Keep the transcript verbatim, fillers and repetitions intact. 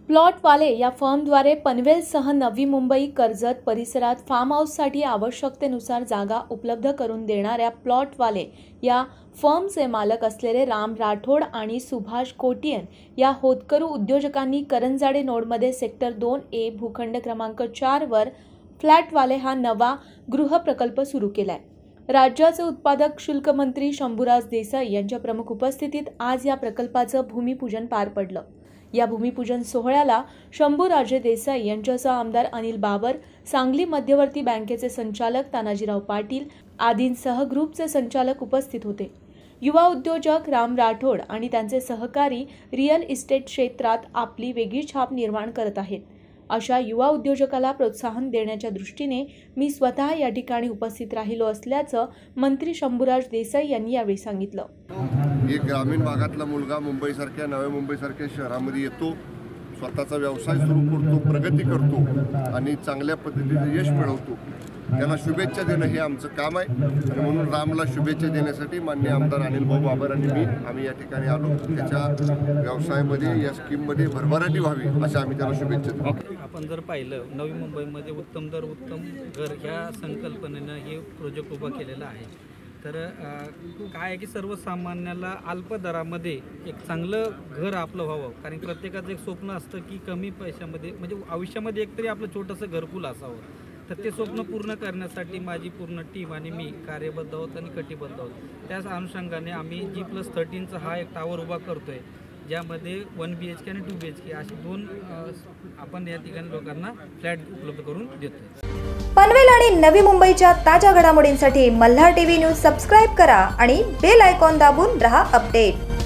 प्लॉटवाले या फर्मद्वारे पनवेलसह नवी मुंबई, कर्जत परिसरात फार्म हाऊससाठी आवश्यकतेनुसार जागा उपलब्ध करून देणाऱ्या प्लॉटवाले या फर्मचे मालक असलेले राम राठोड आणि सुभाष कोटियन या होतकरू उद्योजकांनी करंजाडे नोडमध्ये सेक्टर दोन ए भूखंड क्रमांक चार वर फ्लॅटवाले हा नवा गृहप्रकल्प सुरू केलाय। राज्याचे उत्पादक शुल्क मंत्री शंभूराज देसाई यांच्या प्रमुख उपस्थितीत आज या प्रकल्पाचं भूमिपूजन पार पडलं। या भूमिपूजन सोहळ्याला शंभूराजे देसाई यांच्यासह आमदार अनिल बाबर, सांगली मध्यवर्ती बँकेचे संचालक तानाजीराव पाटील आदींसह ग्रुपचे संचालक उपस्थित होते। युवा उद्योजक राम राठोड आणि त्यांचे सहकारी रिअल इस्टेट क्षेत्रात आपली वेगळी छाप निर्माण करत आहेत। अशा युवा उद्योजकाला प्रोत्साहन देण्याच्या दृष्टीने मी स्वतः या ठिकाणी उपस्थित राहिलो असल्याचं मंत्री शंभूराज देसाई यांनी यावेळी सांगितलं। एक ग्रामीण भागातला मुलगा मुंबईसारख्या नव्या मुंबईसारख्या शहरामध्ये येतो, स्वतःचा व्यवसाय सुरू करतो, प्रगती करतो आणि चांगल्या पद्धतीने यश मिळवतो, त्याला शुभेच्छा देणं हे आमचं काम आहे। आणि म्हणून रामला शुभेच्छा देण्यासाठी माननीय आमदार अनिल भाऊ बाबर आणि मी आम्ही या ठिकाणी आलो। त्याच्या व्यवसायामध्ये या स्कीममध्ये भरभराटी व्हावी अशा आम्ही त्याला शुभेच्छा देतो। आपण जर पाहिलं नवी मुंबईमध्ये उत्तम दर उत्तम घर ह्या संकल्पनेनं हे प्रोजेक्ट उभा केलेला आहे। तर काय आहे की सर्वसामान्याला अल्प दरामध्ये एक चांगलं घर आपलं व्हावं, कारण प्रत्येकाचं एक स्वप्न असतं की कमी पैशामध्ये म्हणजे आयुष्यामध्ये एकतरी आपलं छोटंसं घरकुल असावं। तर ते स्वप्न पूर्ण करण्यासाठी माझी पूर्ण टीम आणि मी कार्यबद्ध आहोत आणि कटिबद्ध आहोत। त्याच अनुषंगाने आम्ही जी प्लस थर्टीनचा हा एक टावर उभा करतो आहे, ज्यामध्ये वन बी एच के आणि टू बी एच के असे दोन आपण या ठिकाणी लोकांना फ्लॅट उपलब्ध करून देतो। पनवेल आणि नवी मुंबईच्या ताज्या घडामोडींसाठी मल्हार टीव्ही न्यूज सबस्क्राईब करा आणि बेल आयकॉन दाबून रहा अपडेट।